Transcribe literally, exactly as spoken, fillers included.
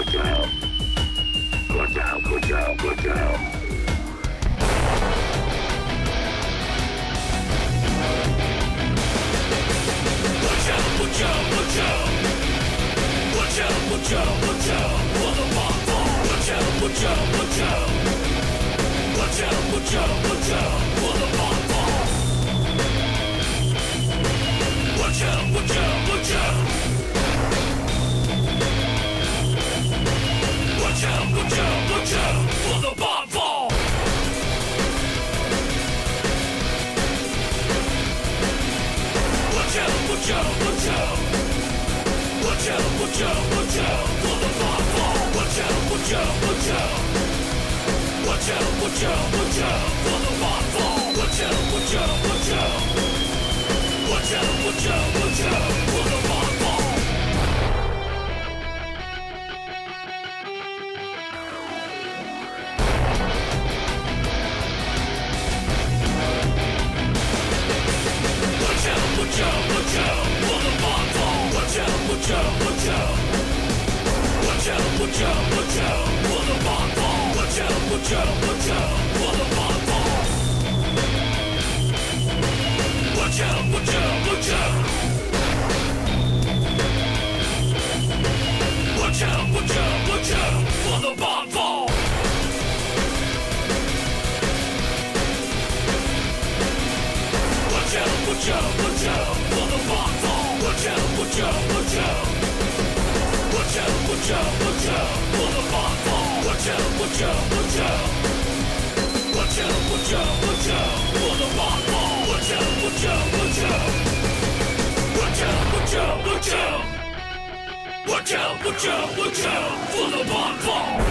Watch out! Watch out! Watch out! Watch out! Watch out! Watch out! Watch out! Watch out! Watch out! Watch out! For the bomb fall! Watch out! Watch out! Watch out! Watch out! Watch out! Watch out! For the bomb fall! Watch out! Watch out! Watch out! Watch out! Watch out! Watch out! For the bomb fall! Watch out! Watch out! Watch out! Watch out! Watch out! Watch out! For the bomb fall! Watch out! Watch out! Watch out! Watch out! Watch out! Watch out! For the bomb fall! Watch out! Watch out! Watch out! Watch out! Watch out! Watch out! For the bomb fall! Watch out! Watch out! Watch out! For the bomb fall! Watch out! Watch out! Watch out! Watch out! Watch out! Watch out! For the bomb fall! Watch out! Watch out! Watch out! For the bomb fall! Watch out! Watch out! Watch out! Watch out! Watch out! Watch out! For the bomb fall! Watch out! Watch out! Watch out! For the bomb fall! Watch out! Watch out! Watch out! Watch out! Watch out! Watch out! For the bomb fall! Watch out! Watch out! Watch out! Watch out! Watch out! Watch out! For the bomb fall! Watch out! Watch out! Watch out! Watch out! Watch out! Watch out! Watch out! Watch out! Watch out! For the bomb fall!